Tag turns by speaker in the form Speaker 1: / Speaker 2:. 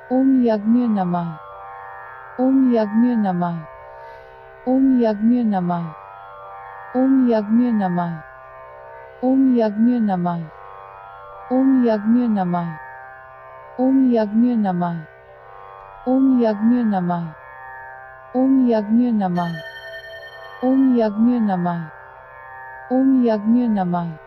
Speaker 1: ओम यज्ञ नमः। ओम यज्ञ नमः। ओम यज्ञ नमः। ओम यज्ञ नमः। ओम यज्ञ नमः। ओम यज्ञ नमः। ओम यज्ञ नमः। ओम यज्ञ नमः। ओम यज्ञ नमः। ओम यज्ञ नमः। ओम यज्ञ नमः।